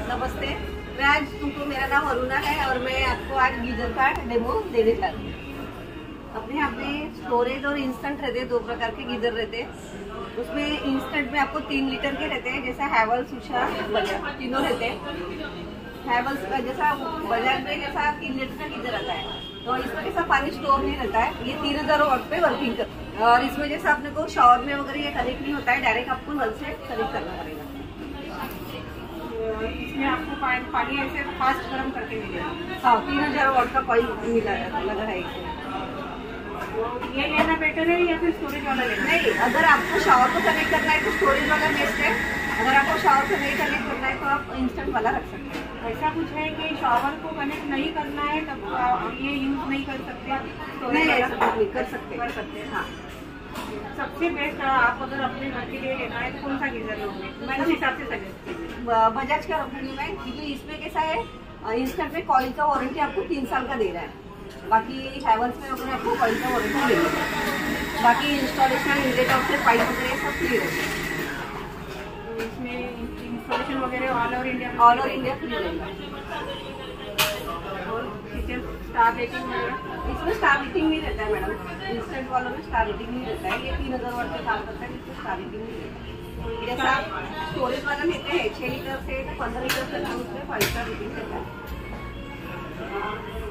नमस्ते, मैं आज तुमको, मेरा नाम अरुणा है और मैं आपको आज गीजर का डेमो देने जा रही हूँ। अपने यहाँ पे स्टोरेज और इंस्टेंट रहते हैं, दो प्रकार के गीजर रहते हैं। उसमें इंस्टेंट में आपको 3 लीटर के रहते हैं, जैसा हैवल्स, उषा, बजाज, तीनों रहते हैं। हैवल्स का जैसा बजाज में जैसा 3 लीटर का गीजर रहता है, तो इसमें जैसा पानी स्टोर नहीं रहता है। ये 3000 वाट पे वर्किंग करता है और इसमें जैसा अपने को शावर में वगैरह ये कनेक्ट नहीं होता है, डायरेक्ट आपको नल से कनेक्ट करना पड़ेगा। इसमें आपको पानी ऐसे फास्ट गर्म करके मिलेगा। हाँ, 3000 वाट का कॉइल मिला लगा है इसमें। ये लेना बेटर है या फिर स्टोरेज वाला लेना? नहीं, अगर आपको शावर को कनेक्ट करना है तो स्टोरेज वाला बेस्ट है। अगर आपको शावर को नहीं कनेक्ट करना है तो आप इंस्टेंट वाला रख सकते हैं। ऐसा कुछ है कि शावर को कनेक्ट नहीं करना है तब ये यूज नहीं कर सकते? नहीं, ऐसा कुछ नहीं कर सकते हैं। हाँ, सबसे बेस्ट आप अगर अपने घर के लिए लेना है तो कौन सा गीजर लोगे? मैं उस हिसाब से सजेस्ट बजाज का रखूंगी मैं, क्योंकि इसमें कैसा है, इंस्टेंट में कॉइल का वारंटी आपको 3 साल का दे रहा है। बाकी हैवल्स में अगर आपको कॉइल का वारंटी मिलेगा। बाकी इंस्टॉलेशन, इनलेट से पाइप वगैरह सब फ्री रहते हैं। इसमें इंस्टॉलेशन वगैरह ऑल ओवर इंडिया फ्री रहेगा। और किचन स्टार रेटिंग वगैरह? इसमें स्टार रेटिंग नहीं रहता है मैडम, इंस्टेंट वालों में स्टार रेटिंग नहीं रहता है। ये 3000 वाट पे काम करता है, इसमें स्टार रेटिंग नहीं रहता है। जैसा स्टोरेज वाला लेते हैं 6 लीटर से 15 लीटर तक, उसमें 5 स्टार रेटिंग रहता है।